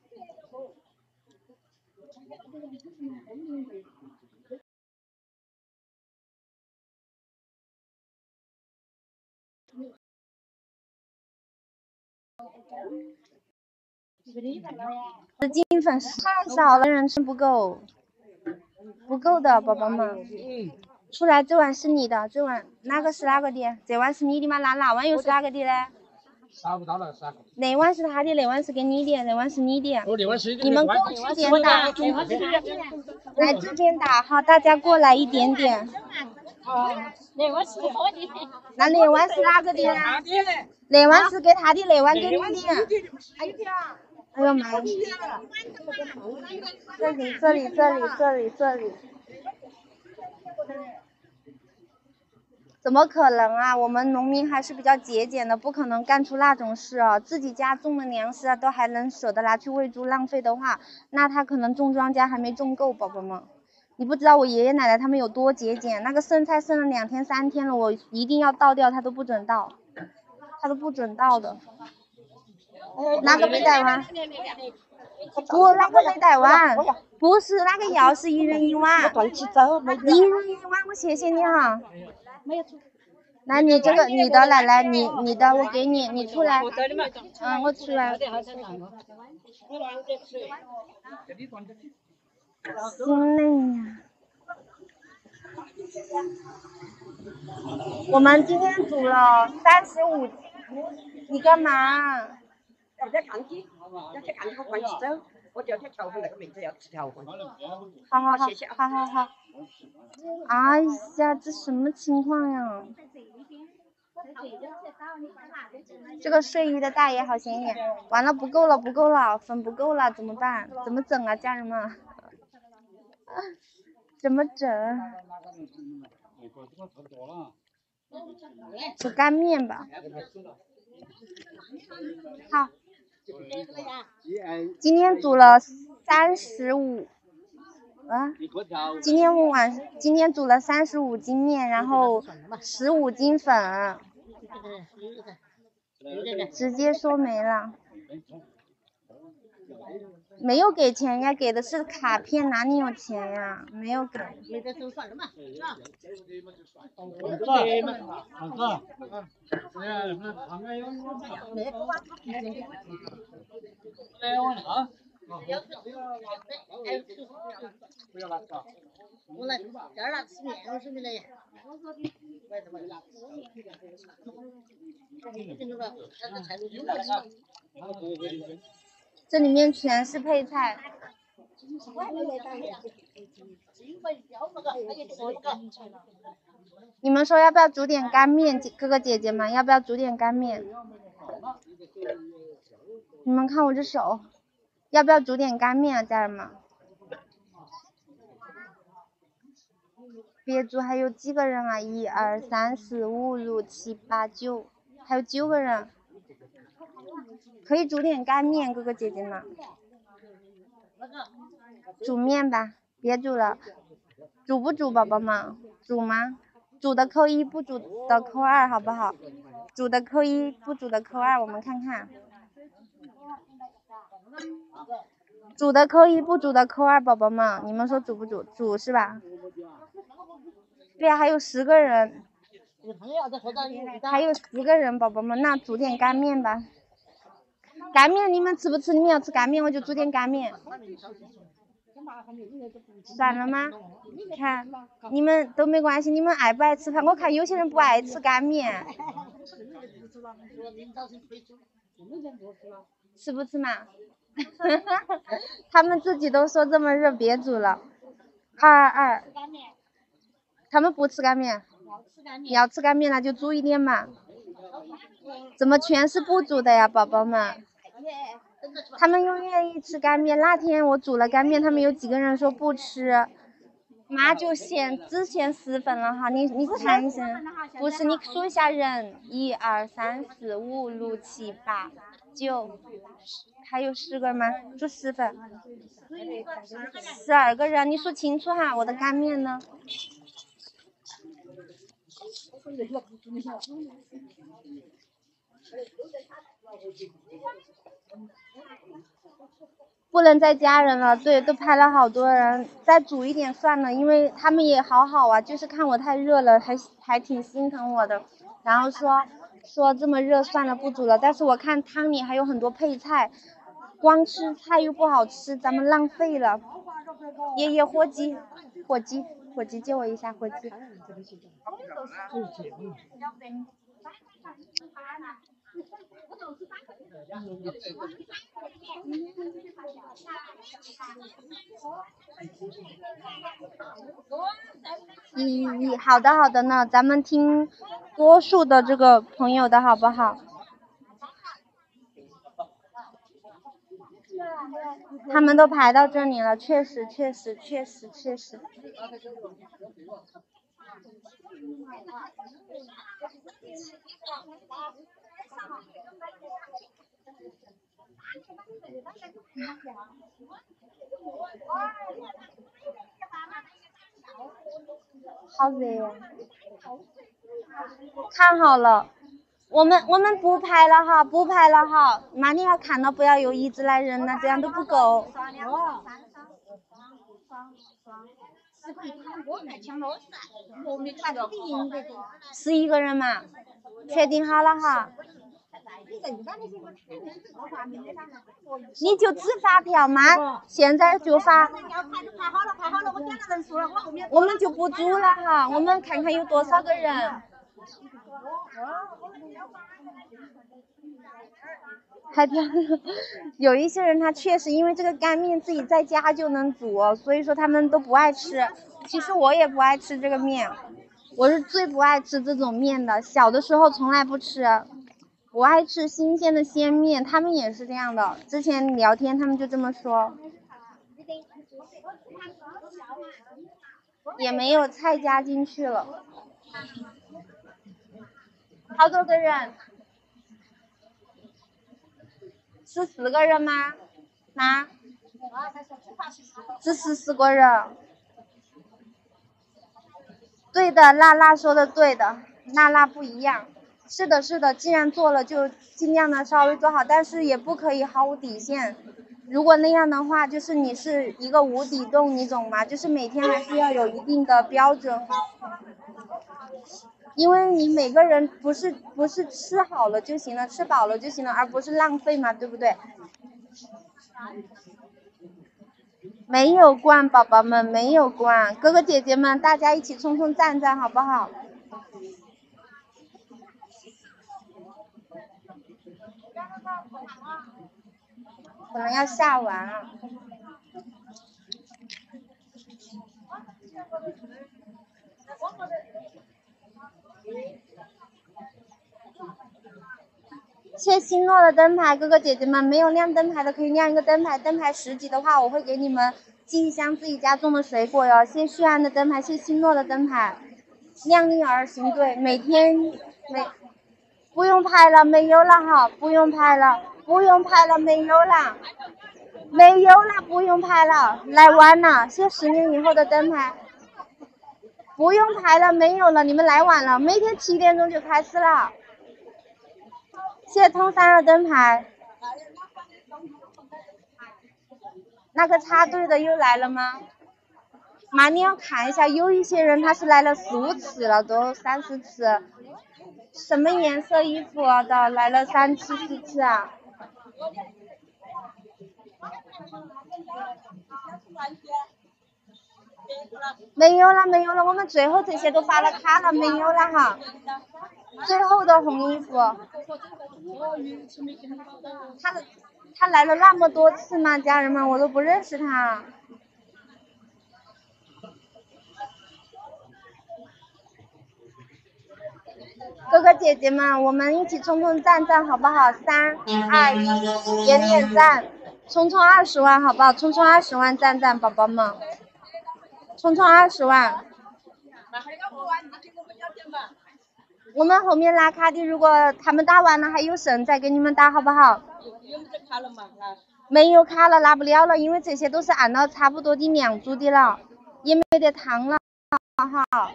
Speaker 1: 这金粉太少了，人吃不够的，宝宝们。出来，这碗是你的，这碗那个是哪个的？这碗是你的吗？那碗又是哪个的呢？
Speaker 3: 查不到了，是。
Speaker 1: 那碗是他的，那碗是给你的，那碗是你的。你们过去点打，来这边打哈，大家过来一点点。
Speaker 2: 那碗是我的。
Speaker 1: 那那碗是哪个的啊？那碗是给他的，那碗给你的。哎呦妈呀！这里。怎么可能啊？我们农民还是比较节俭的，不可能干出那种事啊！自己家种的粮食啊，都还能舍得拿去喂猪浪费的话，那他可能种庄稼还没种够，宝宝们。你不知道我爷爷奶奶他们有多节俭，那个剩菜剩了2天3天了，我一定要倒掉，他都不准倒，他都不准倒的。那个没带完，不，那个没带完，不是那个药是1人1碗，1人1碗，我谢谢你哈。那你这个你的奶奶，你的我给你，你出来。我出来。心累呀。我们今天煮了35，你干嘛？
Speaker 2: 要去看他关起走，我就要去调换那个妹子要吃调换。
Speaker 1: 好，
Speaker 2: 谢谢啊。
Speaker 1: 好。哎呀，这什么情况呀？这个睡衣的大爷好显眼，完了不够了，粉不够了，怎么办？怎么整啊，家人们？怎么整？煮干面吧。好。今天煮了35。今天煮了35斤面，然后15斤粉，直接说没了。没有给钱呀，给的是卡片，哪里有钱呀？没有给。
Speaker 2: 我来这儿吃面，我准备来。
Speaker 1: 这里面全是配菜。你们说要不要煮点干面，哥哥姐姐们，要不要煮点干面？你们看我这手，要不要煮点干面啊，家人们？别煮，还有几个人啊？1、2、3、4、5、6、7、8、9，还有9个人。可以煮点干面，哥哥姐姐们。煮面吧，别煮了。煮不煮，宝宝们？煮吗？煮的扣1，不煮的扣2，好不好？煮的扣1，不煮的扣2，我们看看。煮的扣1，不煮的扣2，宝宝们，你们说煮不煮？煮是吧？对啊，还有10个人。还有10个人，宝宝们，那煮点干面吧。干面你们吃不吃？你们要吃干面，我就煮点干面。算了吗？看你们都没关系，你们爱不爱吃饭？我看有些人不爱吃干面。吃不吃嘛？他们自己都说这么热，别煮了。222。他们不吃干面。你要吃干面那就煮一点嘛。怎么全是不煮的呀，宝宝们？他们又愿意吃干面。那天我煮了干面，他们有几个人说不吃，妈就只嫌10粉了哈。你看一声，不是你数一下人，1、2、3、4、5、6、7、8、9，还有10个人吗？就10粉，12个人，你数清楚哈。我的干面呢？不能再加人了，对，都拍了好多人，再煮一点算了，因为他们也好啊，就是看我太热了，还挺心疼我的，然后说这么热算了不煮了，但是我看汤里还有很多配菜，光吃菜又不好吃，咱们浪费了。爷爷火鸡借我一下火鸡。 好的好的呢，咱们听多数的这个朋友的好不好？他们都排到这里了，确实。好热呀！看好了，我们不拍了哈，马里要看到不要有椅子来扔了，这样都不够。11个人嘛，确定好了哈。你就只发票吗？现在就发。排好了，我点了人数了，我们就不租了哈，我们看看有多少个人。还漂亮，有一些人他确实因为这个干面自己在家就能煮，所以说他们都不爱吃。其实我也不爱吃这个面，我是最不爱吃这种面的，小的时候从来不吃。我爱吃新鲜的鲜面，他们也是这样的。之前聊天他们就这么说。也没有菜加进去了。好多个人？是4个人吗？啊？是14个人。对的，娜说的对的，娜不一样。是的，既然做了就尽量的稍微做好，但是也不可以毫无底线。如果那样的话，就是你是一个无底洞，你懂吗？就是每天还是要有一定的标准，因为你每个人不是吃好了就行了，吃饱了就行了，而不是浪费嘛，对不对？没有关，宝宝们没有关，哥哥姐姐们，大家一起冲冲赞赞好不好？可能要下完了。谢新诺的灯牌，哥哥姐姐们，没有亮灯牌的可以亮一个灯牌，灯牌10级的话，我会给你们寄一箱自己家种的水果哟。谢旭安的灯牌，谢新诺的灯牌，量力而行，对，每天不用拍了，没有了哈，不用拍了，没有了，不用拍了，来晚了，谢10年以后的灯牌，不用拍了，没有了，你们来晚了，每天7点钟就开始了。谢通三的灯牌，那个插队的又来了吗？妈，你要看一下，有一些人他是来了4、5次了，都3、4次。什么颜色衣服的来了3、7、4次啊？没有了，我们最后这些都发了卡了，没有了哈。最后的红衣服，他来了那么多次吗？家人们，我都不认识他。哥哥姐姐们，我们一起冲冲赞赞好不好？3、2、1，点赞，冲20万好不好？冲20万赞赞，宝宝们，冲20万。我们后面拉卡的，如果他们打完了还有剩，再给你们打好不好？没有卡了，拿不了了，因为这些都是按照差不多的量煮的了，也没得汤了，好。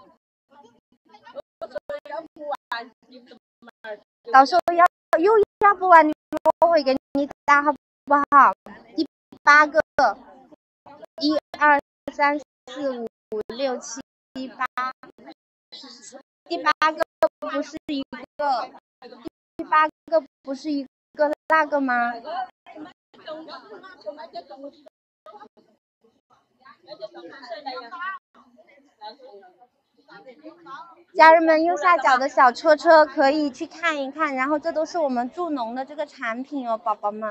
Speaker 1: 到时候要不完，我会给你打好不好？第8个，1、2、3、4、5、6、7、8，第8个不是一个，第8个不是一个那个吗？ 家人们，右下角的小车车可以去看一看，然后这都是我们助农的这个产品哦，宝宝们。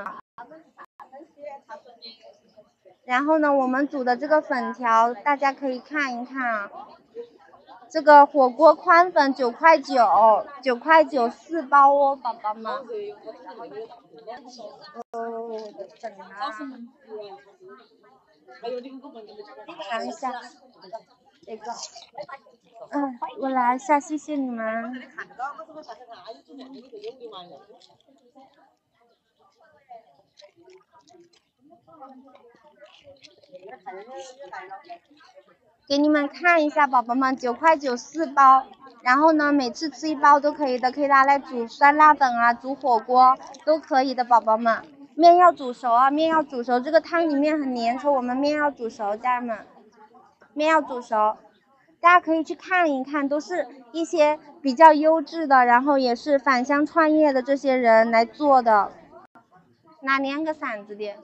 Speaker 1: 然后呢，我们煮的这个粉条，大家可以看一看啊。这个火锅宽粉9块9，9块9 4包哦，宝宝们。尝一下这个。我来一下，谢谢你们。给你们看一下，宝宝们，9块9 4包，然后呢，每次吃1包都可以的，可以拿来煮酸辣粉啊，煮火锅都可以的，宝宝们。面要煮熟啊，面要煮熟，这个汤里面很粘稠，我们面要煮熟，家人们，面要煮熟。大家可以去看一看，都是一些比较优质的，然后也是返乡创业的这些人来做的。哪2个馓子的？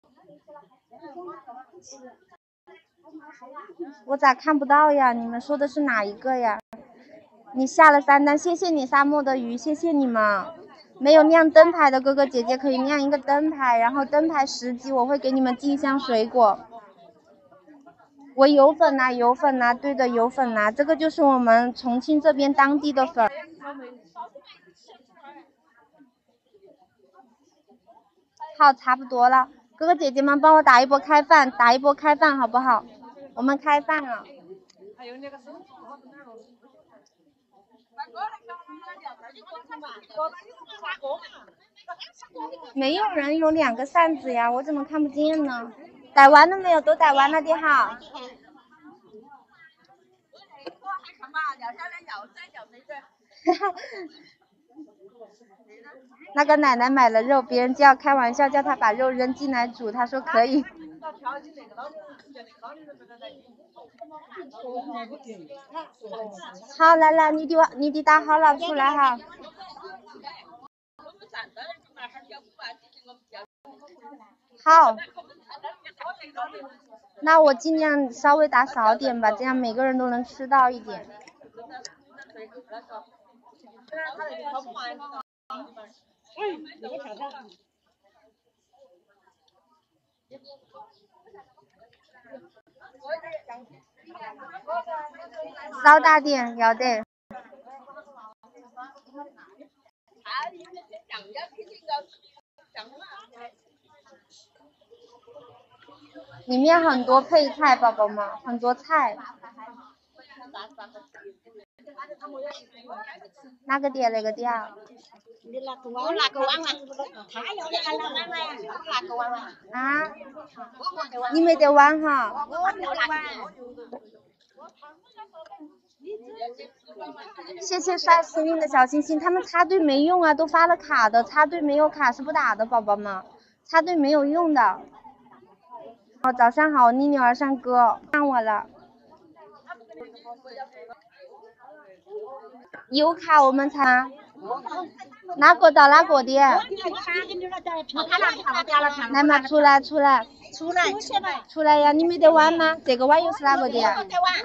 Speaker 1: 我咋看不到呀？你们说的是哪一个呀？你下了3单，谢谢你沙漠的鱼，谢谢你们。没有亮灯牌的哥哥姐姐可以亮一个灯牌，然后灯牌10级我会给你们寄一箱水果。我有粉呐，有粉呐，对的，有粉呐，这个就是我们重庆这边当地的粉。好，差不多了，哥哥姐姐们帮我打一波开饭，打一波开饭好不好？我们开饭了。没有人有2个馓子呀，我怎么看不见呢？逮完了没有？都逮完了的哈。那个奶奶买了肉，别人就要开玩笑叫她把肉扔进来煮，她说可以。好，来，你的打好了出来哈。好，那我尽量稍微打少点吧，这样每个人都能吃到一点。烧大点，要得。里面很多配菜，宝宝们，很多菜。哪个点？哪个点？我拿个碗碗，他要拿个碗碗，我拿个碗碗。啊？你没得碗哈？我没得碗。谢谢帅司令的小星星，他们插队没用啊，都发了卡的，插队没有卡是不打的，宝宝们，插队没有用的。哦，早上好，妮妮儿上哥，看我了。有卡我们才。哪个到哪个的？来嘛，出来呀！你没得碗吗？这个碗又是哪个的呀？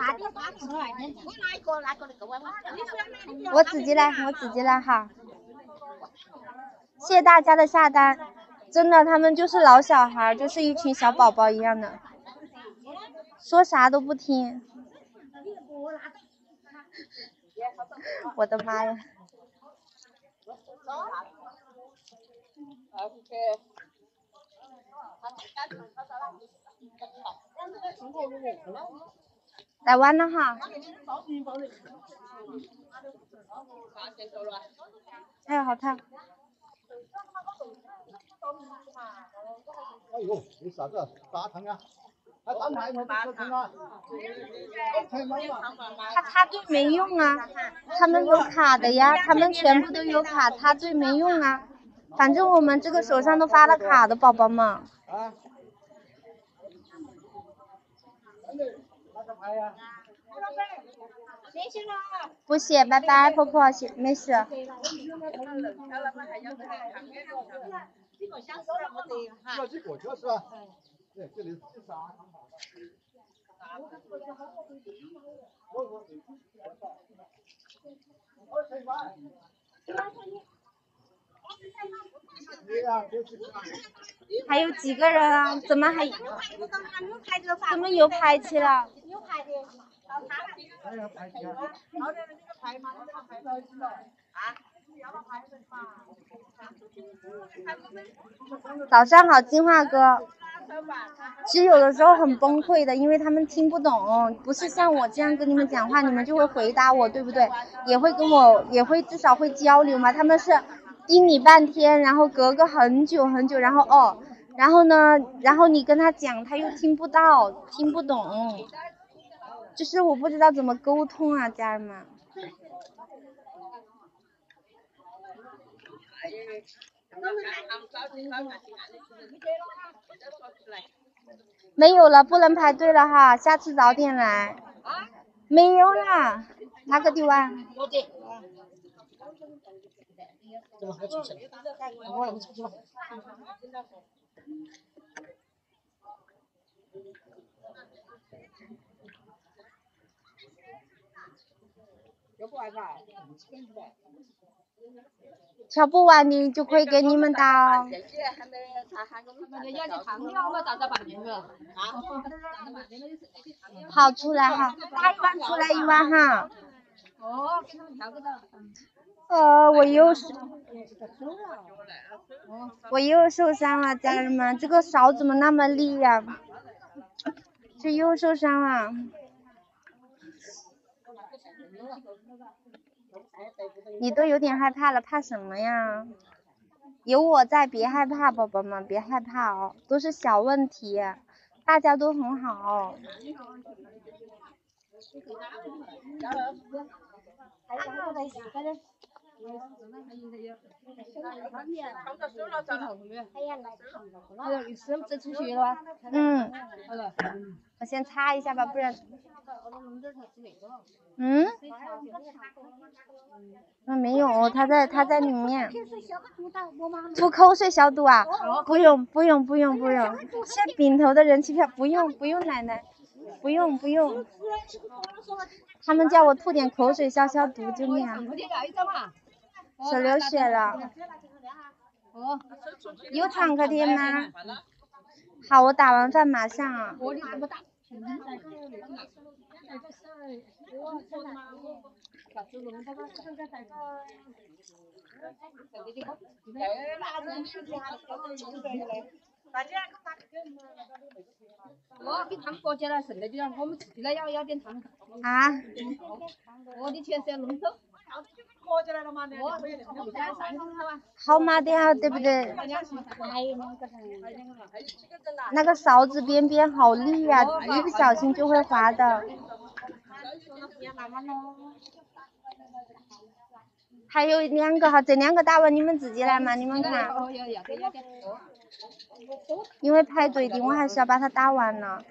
Speaker 1: 我自己来哈。谢谢大家的下单，真的，他们就是老小孩，就是一群小宝宝一样的，说啥都不听。我的妈呀！来完了哈。哎呀，好烫。
Speaker 3: 哎呦，这啥子？大汤啊！还单排吗？不吃啊？
Speaker 1: 他插队没用啊，他们有卡的呀，他们全部都有卡，插队没用啊。反正我们这个手上都发了卡的宝宝们。啊。不谢，拜拜，婆婆，没事。
Speaker 3: 要几个就是啊？对，这里是啥？
Speaker 1: 还有几个人啊？怎么又排起了？早上好，金话哥。其实有的时候很崩溃的，因为他们听不懂，不是像我这样跟你们讲话，你们就会回答我，对不对？也会至少会交流嘛。他们是盯你半天，然后隔个很久很久，然后然后你跟他讲，他又听不到，听不懂，就是我不知道怎么沟通啊，家人们。没有了，不能排队了哈，下次早点来。没有啦，哪个地方？跳不完你就可以给你们打哦。好，出来哈，打一碗出来一碗哈。我又受伤了，家人们，这个勺怎么那么利呀？这又受伤了。你都有点害怕了，怕什么呀？有我在，别害怕，宝宝们，别害怕哦，都是小问题，大家都很好。我先擦一下吧，不然。没有，他在里面。涂口水消毒啊？不用，是饼头的人气票，不用奶奶，不用。他们叫我吐点口水消毒就那样。手流血了。有创可贴吗？好，我打完饭马上啊。我给糖过去了，剩的就让我们自己来要点糖。啊？我的钱是要弄走。好码点好，对不对？那个勺子边边好利呀，一不小心就会滑的。还有2个哈，这2个打完你们自己来嘛，你们看。因为排队的，我还是要把它打完了。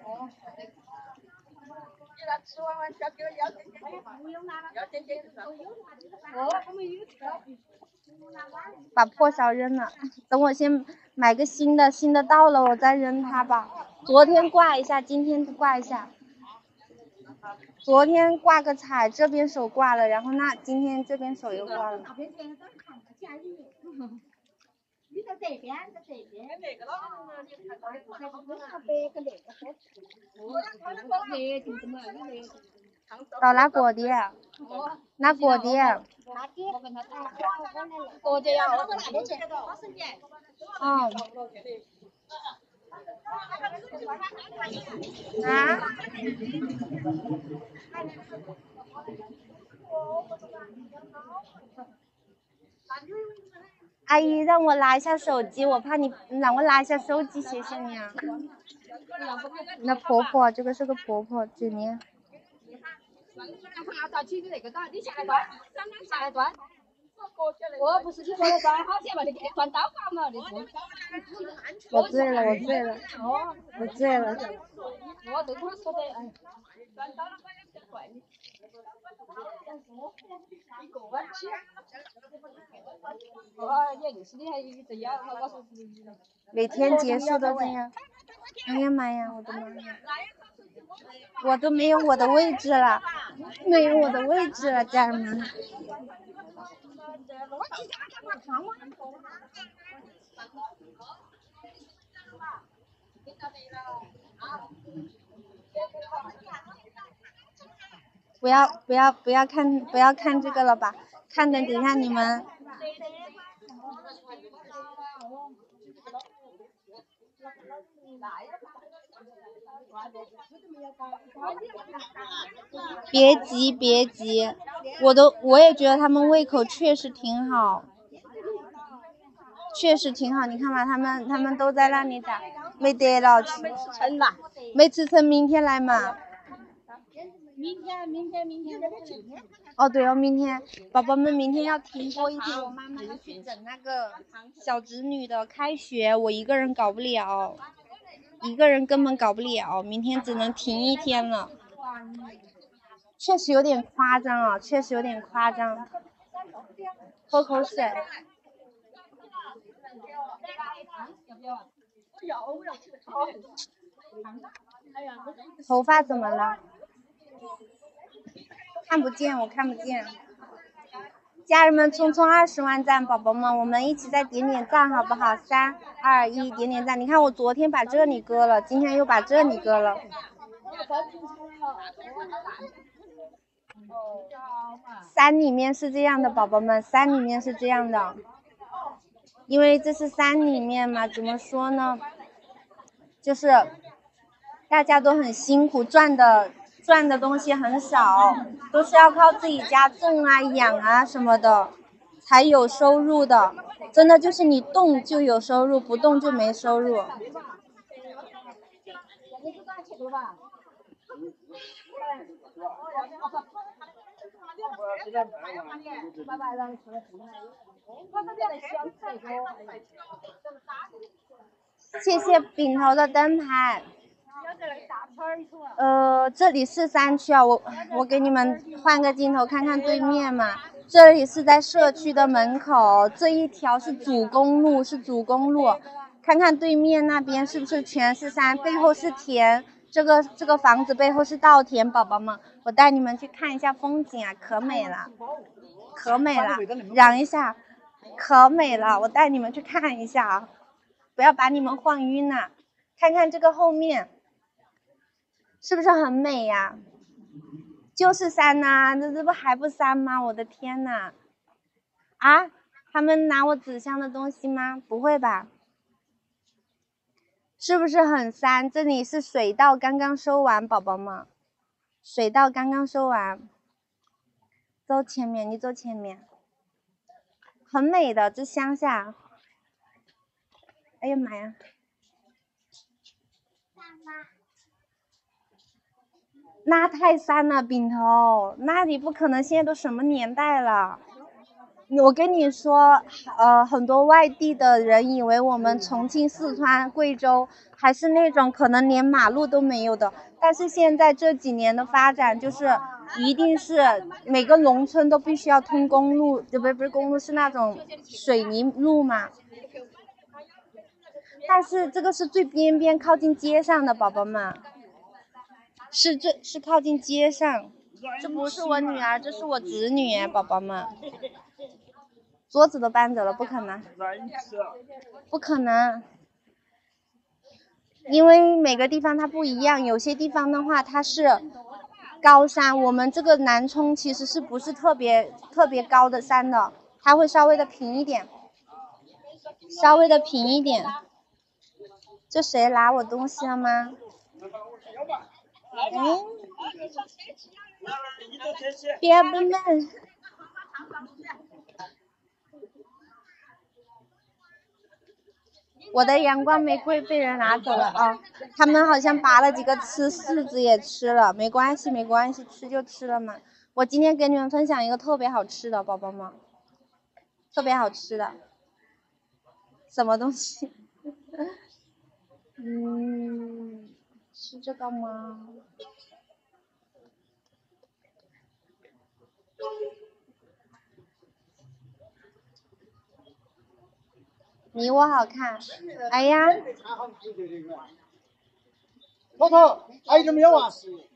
Speaker 1: 把破勺扔了，等我先买个新的到了我再扔它吧。昨天挂一下，今天挂一下。昨天挂个彩，这边手挂了，然后今天这边手又挂了。到拿果的，拿果的。哦。啊？阿姨让我拿一下手机，我怕你让我拿一下手机，谢谢你啊。那婆婆，这个是个婆婆，这里。我不是去说了转好钱嘛，你给转到岗了，你说。我醉了。我醉了。我都跟他说的，哎。转到了我也不怪你。每天结束都这样。哎呀妈呀，我的妈呀！我都没有我的位置了，家人们。 不要看这个了吧，看的等一下你们。别急别急，我也觉得他们胃口确实挺好，确实挺好。你看嘛，他们都在那里打，没得了吃，没吃成，明天来嘛。明天。哦对哦，明天宝宝们明天要停播一天，我妈妈要去整那个小侄女的开学，我一个人搞不了，一个人根本搞不了，明天只能停一天了。确实有点夸张啊，确实有点夸张。喝口水。头发怎么了？看不见，我看不见。家人们，匆匆20万赞，宝宝们，我们一起再点点赞好不好？3、2、1，点点赞。你看我昨天把这里割了，今天又把这里割了。山里面是这样的，宝宝们，山里面是这样的，因为这是山里面嘛，怎么说呢？就是大家都很辛苦，赚的东西很少，都是要靠自己家种啊、养啊什么的，才有收入的。真的就是你动就有收入，不动就没收入。谢谢饼头的灯牌。这里是山区啊，我给你们换个镜头看看对面嘛。这里是在社区的门口，这一条是主公路，看看对面那边是不是全是山，背后是田。这个房子背后是稻田，宝宝们，我带你们去看一下风景啊，可美了，可美了，让一下，可美了，我带你们去看一下啊，不要把你们晃晕了。看看这个后面，是不是很美呀？就是山呐，这不还不山吗？我的天呐！啊，他们拿我纸箱的东西吗？不会吧？是不是很山？这里是水稻刚刚收完，宝宝们，水稻刚刚收完。走前面，你走前面，很美的这乡下。哎呀妈呀！那太山了，饼头，那里不可能，现在都什么年代了？我跟你说，很多外地的人以为我们重庆、四川、贵州还是那种可能连马路都没有的，但是现在这几年的发展，就是一定是每个农村都必须要通公路，不是公路，是那种水泥路嘛。但是这个是最边边靠近街上的，宝宝们，是靠近街上。这不是我女儿，这是我侄女，宝宝们。桌子都搬走了，不可能，不可能，因为每个地方它不一样，有些地方的话它是高山，我们这个南充其实是不是特别高的山的，它会稍微的平一点，稍微的平一点。这谁拿我东西了吗？别不们。我的阳光玫瑰被人拿走了啊！他们好像拔了几个吃，柿子也吃了，没关系，没关系，吃就吃了嘛。我今天给你们分享一个特别好吃的，宝宝们，特别好吃的，什么东西？是这个吗？你我好看，哎呀！
Speaker 3: 老头，还有没有啊？